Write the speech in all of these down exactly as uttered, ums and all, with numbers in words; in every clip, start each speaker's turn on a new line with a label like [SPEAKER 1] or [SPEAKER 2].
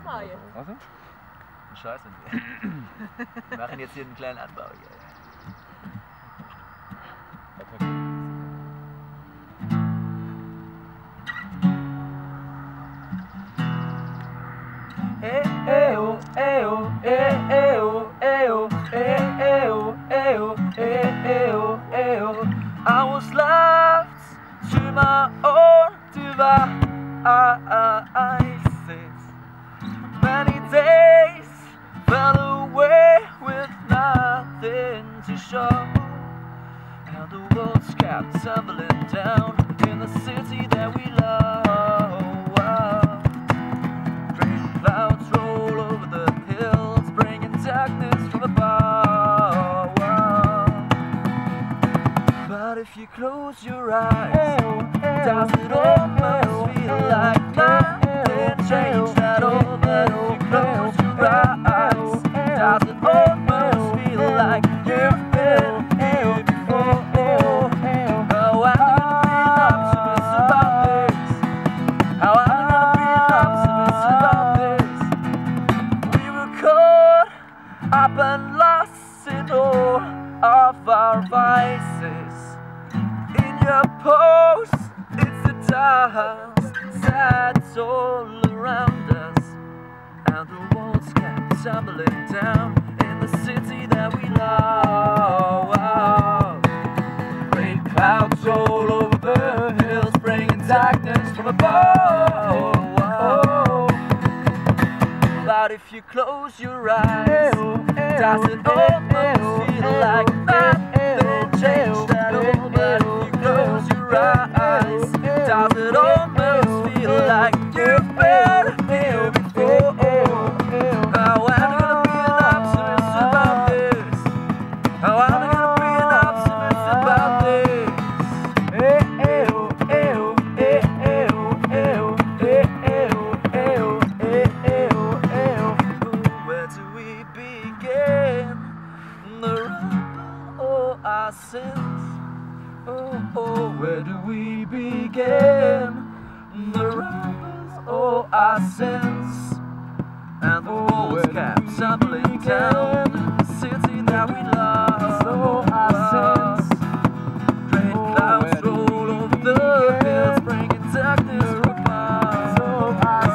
[SPEAKER 1] mal jetzt.
[SPEAKER 2] Was? Ein
[SPEAKER 3] Scheiß mit dir. Wir machen jetzt hier einen kleinen Anbau. Ja. Hey, hey, oh, hey, oh, hey, hey, oh, hey, oh, hey, hey, oh, hey, oh, hey, hey, oh, hey, oh. I was left to my own devices. Many days fell away with nothing to show, and the walls kept tumbling down in the city that we love. Clouds roll over the hills, bringing darkness from above. But if you close your eyes, does it almost feel like nothing changed at all? But if you close your eyes, does it almost feel like you've been here before? Oh, I'm gonna be an optimist about this. How I'm gonna be an optimist about this. Up and lost in all of our vices. In your post, it's the dust that's all around us, and the walls kept tumbling down in the city that we love. Great clouds roll over the hills, bringing darkness from above. But if you close your eyes, does it almost feel like nothing changed at all? But if you close your eyes, does it almost feel like you've been here before? How am I gonna be an optimist about this? How am I gonna be an optimist about this? Hey, hey, oh, hey, oh, hey, hey, oh, hey, oh, hey, hey, oh, hey, oh, hey, hey, oh. Where do we begin? The rumble or our sins? Oh, oh, where do we begin? The rumbles or our sins? And the walls kept tumbling down in the city that we love. So our sins. Great clouds roll over the hills, bringing darkness from above. So our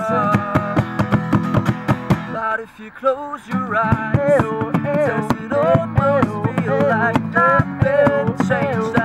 [SPEAKER 3] sins. But if you close your eyes, does it almost feel like nothing changed?